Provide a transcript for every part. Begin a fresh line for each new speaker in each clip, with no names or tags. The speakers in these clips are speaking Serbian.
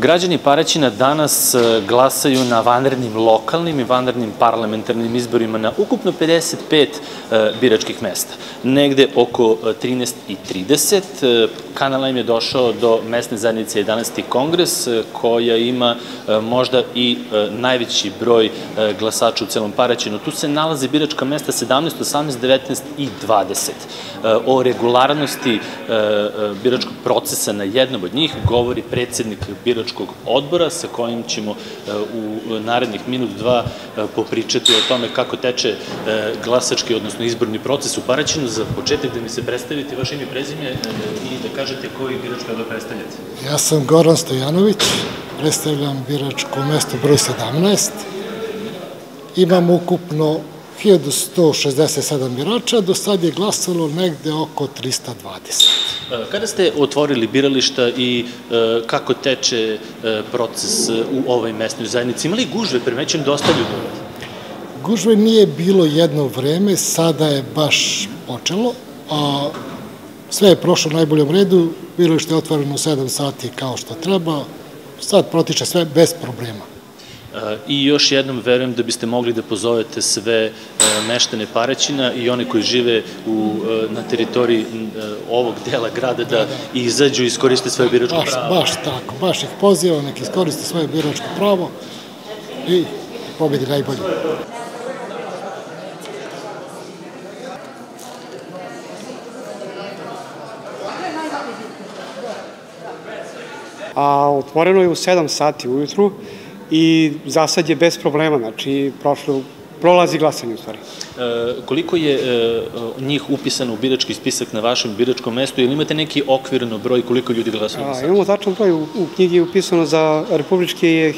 Građani Paraćina danas glasaju na vanrednim lokalnim i vanrednim parlamentarnim izborima na ukupno 55 biračkih mesta. Negde oko 13:30 Kanal M je došao do mesne zajednice 11.Kongres, koja ima možda i najveći broj glasača u celom Paraćinu. Tu se nalaze biračka mesta 17, 18, 19 i 20. O regularnosti biračkog procesa na jednom od njih govori predsednik biračkog odbora, sa kojim ćemo u narednih minut, dva popričati o tome kako teče glasački, odnosno izborni proces u Paraćinu. Za početak da mi se predstavite vaše ime i prezime i da kažete koji birački odbor predstavljate.
Ja sam Goran Stojanović, predstavljam biračko mesto broj 17. Imam ukupno 1167 birača, do sad je glasalo negde oko 320.
Kada ste otvorili birališta i kako teče proces u ovoj mesnoj zajednici? Imali gužve? Primećujem dosta ljudi.
Gužve nije bilo jedno vreme, sada je baš počelo. Sve je prošlo u najboljem redu, biralište je otvoreno u 7 sati kao što treba, sad protiče sve bez problema.
I još jednom verujem da biste mogli da pozovete sve meštane Paraćina i one koji žive na teritoriji ovog dela grada da izađu i iskoriste svoje biračko pravo.
Baš tako, baš ih pozivam, nek iskoriste svoje biračko pravo i pobedi najbolje.
Otvoreno je u 7 sati ujutru i za sad je bez problema, znači prolazi glasanje u stvari.
Koliko je njih upisano u birački spisak na vašem biračkom mestu ili imate neki okvirno broj koliko ljudi glasuje?
Imamo tačan broj, u knjigi je upisano za republički je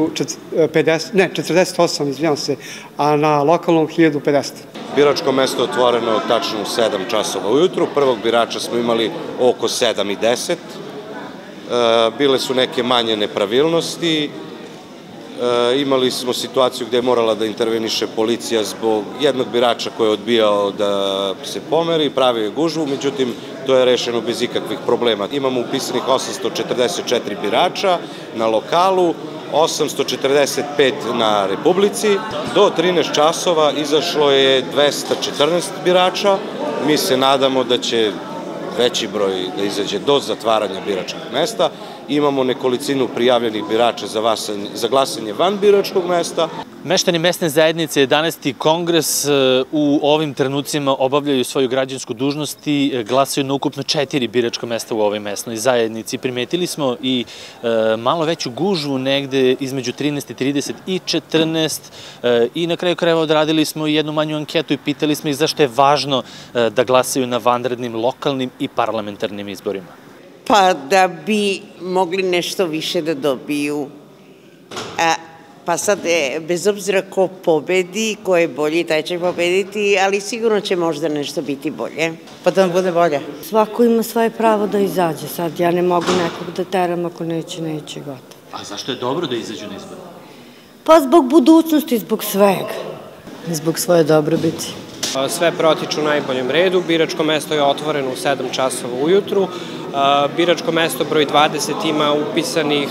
48, izvinjam se, a na lokalnom 1050.
Biračko mesto je otvoreno tačno u 7 časova ujutru, prvog birača smo imali oko 7:10. Bile su neke manje nepravilnosti, imali smo situaciju gde je morala da interveniše policija zbog jednog birača koji je odbijao da se pomeri, pravio je gužvu, međutim to je rešeno bez ikakvih problema. Imamo upisanih 844 birača na lokalu, 845 na Republici. Do 13 časova izašlo je 214 birača, mi se nadamo da će veći broj da izađe do zatvaranja biračkog mesta. Imamo nekolicinu prijavljenih birača za glasanje van biračkog mesta.
Meštani mesne zajednice 11.Kongres u ovim trenucima obavljaju svoju građansku dužnost i glasaju na ukupno 4 biračka mesta u ovoj mesnoj zajednici. Primetili smo i malo veću gužvu negde između 13:30 i 14 i na kraju krajeva odradili smo jednu manju anketu i pitali smo ih zašto je važno da glasaju na vanrednim lokalnim i parlamentarnim izborima.
Pa da bi mogli nešto više da dobiju. Pa sad, bez obzira ko pobedi, ko je bolji, taj će pobediti, ali sigurno će možda nešto biti bolje. Pa da vam bude bolje.
Svako ima svoje pravo da izađe sad. Ja ne mogu nekog da teram, ako neće, gotovo.
A zašto je dobro da izađu na izbor?
Pa zbog budućnosti, zbog svega. Zbog svoje dobrobiti.
Sve protiču u najboljem redu. Biračko mesto je otvoreno u 7 časova ujutru. Biračko mesto broj 20 ima upisanih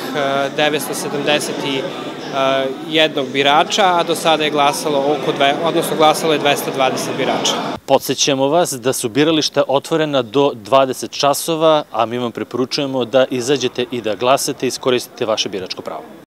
971 birača, a do sada je glasalo glasalo je 220 birača.
Podsećamo vas da su birališta otvorena do 20 časova, a mi vam preporučujemo da izađete i da glasate i iskoristite vaše biračko pravo.